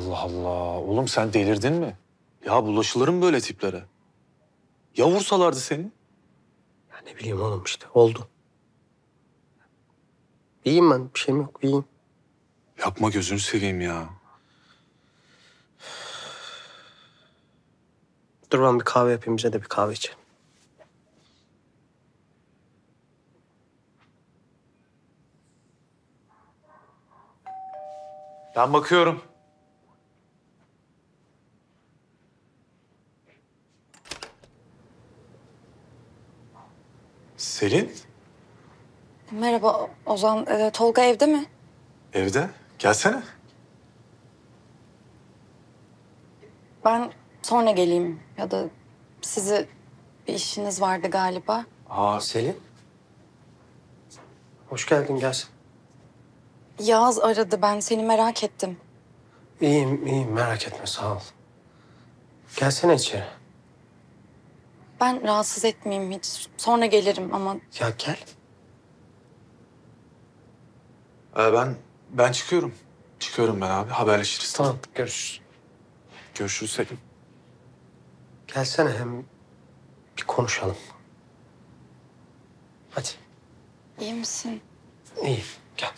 Allah Allah. Oğlum sen delirdin mi? Ya bulaşılır mı böyle tiplere? Ya vursalardı seni? Ya ne bileyim oğlum işte oldu. İyiyim ben, bir şeyim yok, iyiyim. Yapma gözünü seveyim ya. Dur ben bir kahve yapayım, bize de bir kahve içelim. Ben bakıyorum. Selin, Merhaba Ozan. Tolga evde mi? evde. Gelsene. Ben sonra geleyim ya da sizi bir işiniz vardı galiba. Aa, Selin. Hoş geldin, gelsin. Yağız aradı. Ben seni merak ettim. İyiyim, iyiyim, merak etme, sağ ol. Gelsene içeri. Ben rahatsız etmeyeyim hiç. Sonra gelirim ama Ya gel. ben çıkıyorum. Çıkıyorum ben abi. Haberleşiriz. Tamam, görüşürüz. Görüşürüz Selin. Gelsene hem bir konuşalım. Hadi. iyi misin? İyi, gel.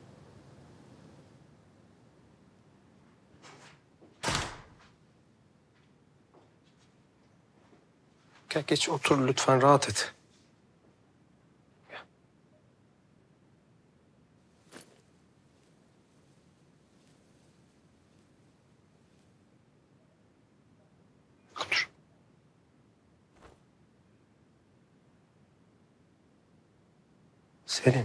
Gel geç otur lütfen, rahat et. Gel. Otur. Selin.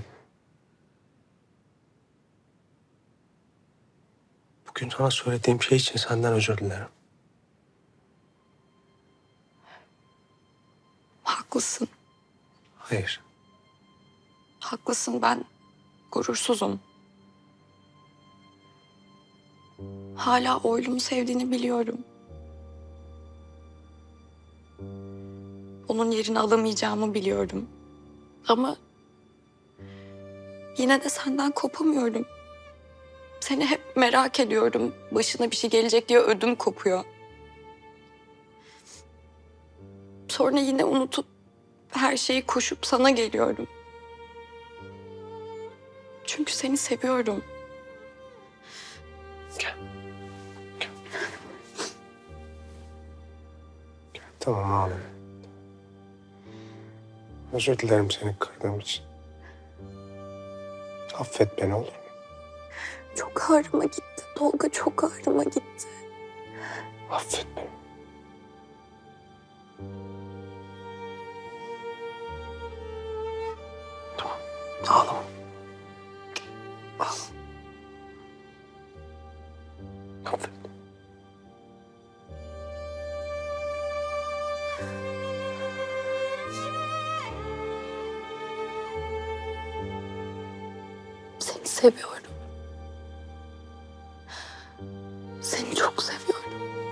Bugün sana söylediğim şey için senden özür dilerim. Haklısın. Hayır. Haklısın. Ben gurursuzum. Hala oğlumu sevdiğini biliyorum. Onun yerini alamayacağımı biliyorum. Ama yine de senden kopamıyorum. Seni hep merak ediyorum. Başına bir şey gelecek diye ödüm kopuyor. Sonra yine unutup her şeyi koşup sana geliyorum. Çünkü seni seviyorum. Gel. Gel. Gel. Tamam ağlama. Özür dilerim seni kırdığım için. Affet beni, olur mu? Çok ağrıma gitti Tolga, çok ağrıma gitti. Affet beni. Tamam. Ağlama. Ağlama. Affet. Seni seviyorum. Seni çok seviyorum.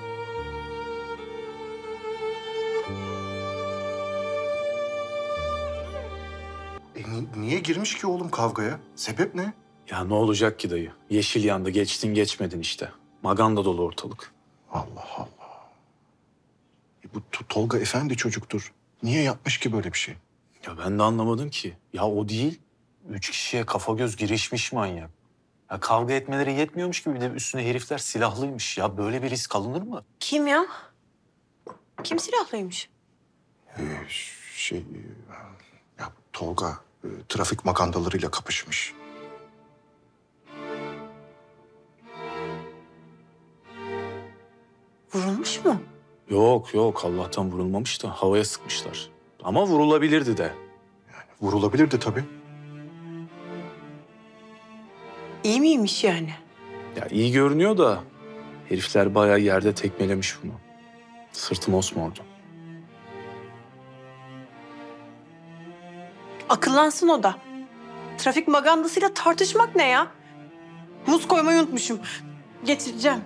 Niye girmiş ki oğlum kavgaya? Sebep ne? Ya ne olacak ki dayı? Yeşil yandı. Geçtin geçmedin işte. Maganda dolu ortalık. Allah Allah. Bu Tolga efendi çocuktur. Niye yapmış ki böyle bir şey? Ya ben de anlamadım ki. Ya o değil. 3 kişiye kafa göz girişmiş manyak. Ya kavga etmeleri yetmiyormuş gibi bir de üstüne herifler silahlıymış. Ya böyle bir risk alınır mı? Kim ya? Kim silahlıymış? Şey... Ya Tolga trafik magandalarıyla kapışmış. Vurulmuş mu? Yok yok Allah'tan vurulmamış da havaya sıkmışlar. Ama vurulabilirdi de. Vurulabilirdi tabii. İyi miymiş yani? Ya iyi görünüyor da herifler bayağı yerde tekmelemiş bunu. Sırtı mosmordu. Akıllansın o da. Trafik magandasıyla tartışmak ne ya? Muz koymayı unutmuşum. Getireceğim.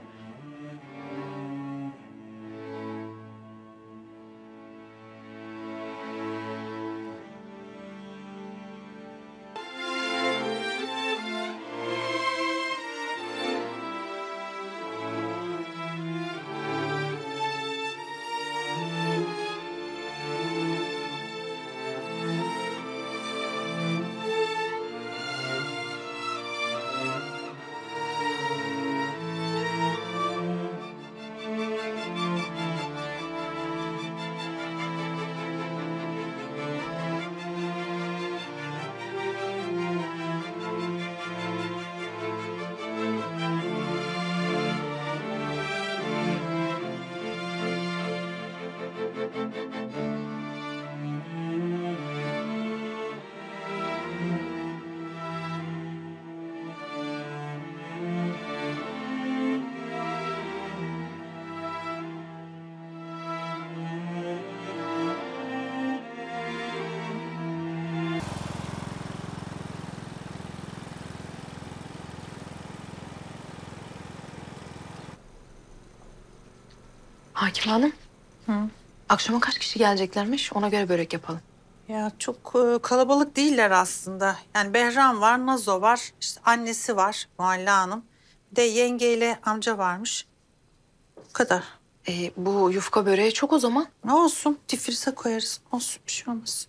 Hakim Hanım. Akşama kaç kişi geleceklermiş? Ona göre börek yapalım. Ya çok kalabalık değiller aslında. Yani Behram var, Nazo var, işte annesi var Mualla Hanım. Bir de yengeyle amca varmış. Bu kadar. Bu yufka böreği çok o zaman. Ne olsun? Difrize koyarız. Olsun, bir şey olmaz.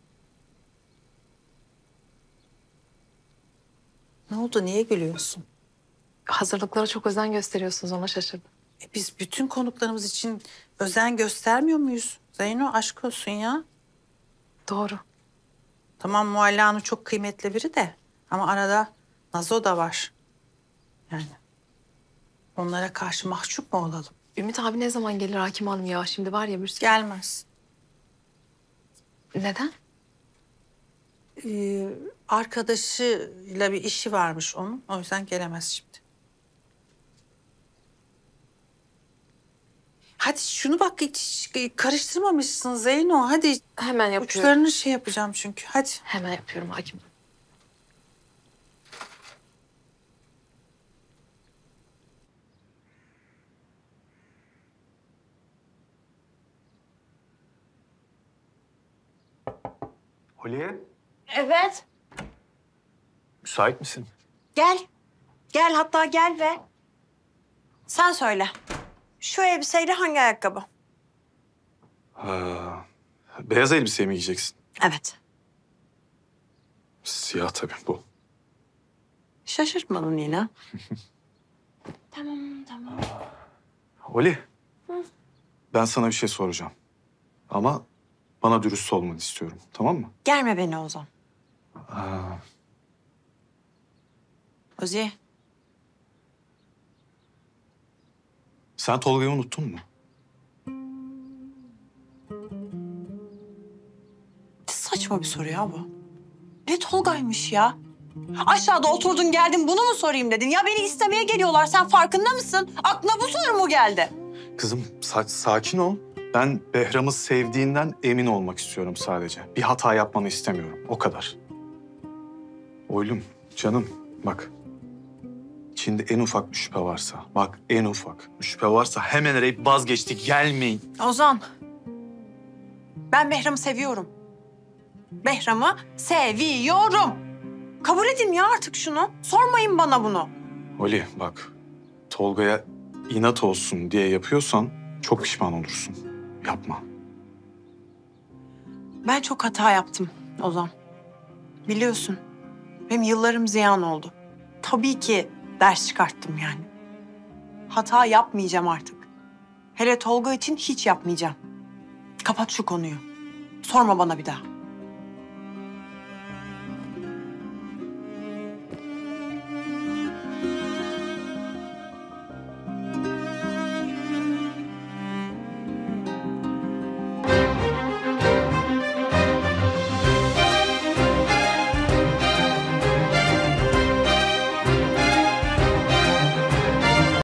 Ne oldu? Niye gülüyorsun? Hazırlıklara çok özen gösteriyorsunuz, ona şaşırdım. Biz bütün konuklarımız için özen göstermiyor muyuz? Zeyno, aşk olsun ya. Doğru. Tamam, Mualla Hanım çok kıymetli biri de. Ama arada Nazo da var. Yani onlara karşı mahcup mu olalım? Ümit abi ne zaman gelir Hakim Hanım ya? Şimdi var ya bir sürü... Gelmez. Neden? Arkadaşıyla bir işi varmış onun. O yüzden gelemez şimdi. Hadi şunu bak, hiç karıştırmamışsın Zeyno. Hadi Hemen yapıyorum. uçlarını şey yapacağım çünkü. Hadi. Hemen yapıyorum Hakim Hanım. Holiye, Evet. müsait misin? Gel. Gel, hatta gel ve sen söyle. Şu elbiseyle hangi ayakkabı? Beyaz elbise mi giyeceksin? Evet. Siyah tabii bu. Şaşırtmadın yine. Tamam. Oli, ben sana bir şey soracağım. Ama bana dürüst olmanı istiyorum, tamam mı? Gelme beni Ozan. Aa, Ozi. sen Tolga'yı unuttun mu? Saçma bir soru ya bu. Ne Tolga'ymış ya? Aşağıda oturdun geldin bunu mu sorayım dedin? Ya beni istemeye geliyorlar, sen farkında mısın? Aklına bu soru mu geldi? Kızım sakin ol. Ben Behram'ı sevdiğinden emin olmak istiyorum sadece. Bir hata yapmanı istemiyorum, o kadar. Oylum, canım bak. İçinde en ufak bir şüphe varsa, bak en ufak bir şüphe varsa hemen arayıp vazgeçtik, gelmeyin. Ozan, ben Behram'ı seviyorum. Behram'ı seviyorum. Kabul edin ya artık şunu. Sormayın bana bunu. Oli bak, Tolga'ya inat olsun diye yapıyorsan çok pişman olursun. Yapma. Ben çok hata yaptım Ozan. Biliyorsun, benim yıllarım ziyan oldu. Tabii ki ders çıkarttım yani. Hata yapmayacağım artık. Hele Tolga için hiç yapmayacağım. Kapat şu konuyu. Sorma bana bir daha.